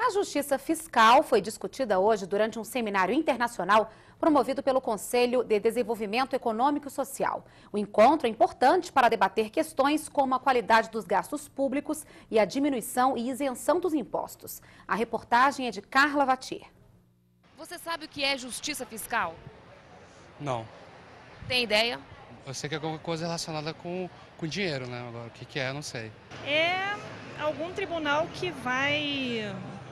A justiça fiscal foi discutida hoje durante um seminário internacional promovido pelo Conselho de Desenvolvimento Econômico e Social. O encontro é importante para debater questões como a qualidade dos gastos públicos e a diminuição e isenção dos impostos. A reportagem é de Carla Vatier. Você sabe o que é justiça fiscal? Não. Tem ideia? Eu sei que é alguma coisa relacionada com dinheiro, né? Agora, o que é, eu não sei. É algum tribunal que vai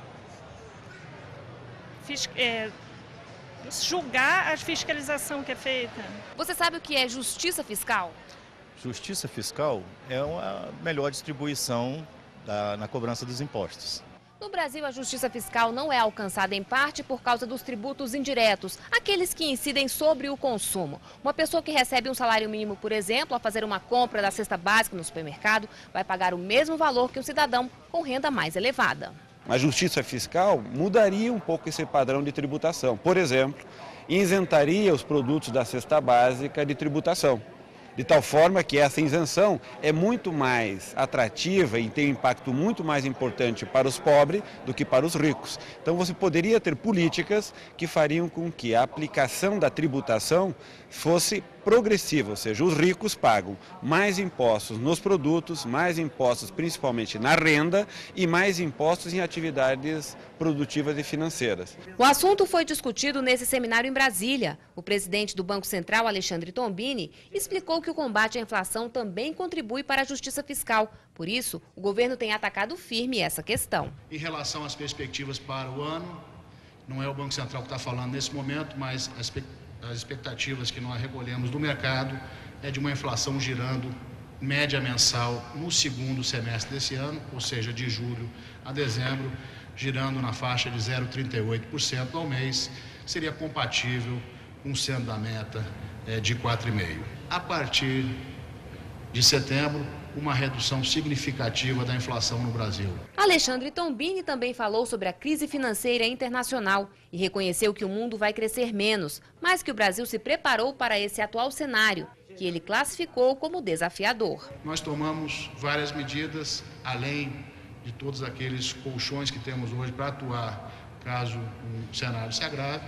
julgar a fiscalização que é feita. Você sabe o que é justiça fiscal? Justiça fiscal é uma melhor distribuição na cobrança dos impostos. No Brasil, a justiça fiscal não é alcançada em parte por causa dos tributos indiretos, aqueles que incidem sobre o consumo. Uma pessoa que recebe um salário mínimo, por exemplo, ao fazer uma compra da cesta básica no supermercado, vai pagar o mesmo valor que um cidadão com renda mais elevada. A justiça fiscal mudaria um pouco esse padrão de tributação. Por exemplo, isentaria os produtos da cesta básica de tributação. De tal forma que essa isenção é muito mais atrativa e tem um impacto muito mais importante para os pobres do que para os ricos. Então você poderia ter políticas que fariam com que a aplicação da tributação fosse progressiva, ou seja, os ricos pagam mais impostos nos produtos, mais impostos principalmente na renda e mais impostos em atividades produtivas e financeiras. O assunto foi discutido nesse seminário em Brasília. O presidente do Banco Central, Alexandre Tombini, explicou que o combate à inflação também contribui para a justiça fiscal. Por isso, o governo tem atacado firme essa questão. Em relação às perspectivas para o ano, não é o Banco Central que está falando nesse momento, mas as expectativas que nós recolhemos do mercado é de uma inflação girando média mensal no segundo semestre desse ano, ou seja, de julho a dezembro, girando na faixa de 0,38% ao mês, seria compatível com o sendo da meta de 4,5%. A partir de setembro, uma redução significativa da inflação no Brasil. Alexandre Tombini também falou sobre a crise financeira internacional e reconheceu que o mundo vai crescer menos, mas que o Brasil se preparou para esse atual cenário, que ele classificou como desafiador. Nós tomamos várias medidas, além de todos aqueles colchões que temos hoje para atuar caso o cenário se agrave.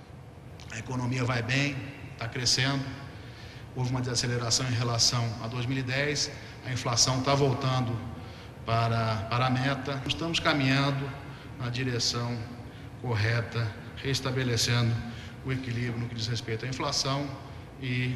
A economia vai bem, está crescendo, houve uma desaceleração em relação a 2010, a inflação está voltando para a meta. Estamos caminhando na direção correta, restabelecendo o equilíbrio no que diz respeito à inflação e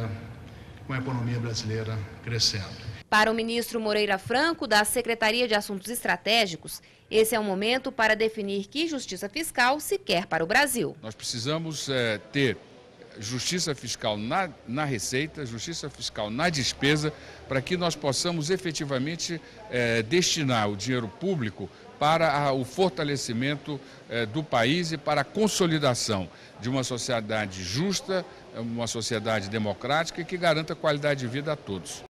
com a economia brasileira crescendo. Para o ministro Moreira Franco, da Secretaria de Assuntos Estratégicos, esse é o momento para definir que justiça fiscal se quer para o Brasil. Nós precisamos ter justiça fiscal na receita, justiça fiscal na despesa, para que nós possamos efetivamente destinar o dinheiro público para o fortalecimento do país e para a consolidação de uma sociedade justa, uma sociedade democrática e que garanta qualidade de vida a todos.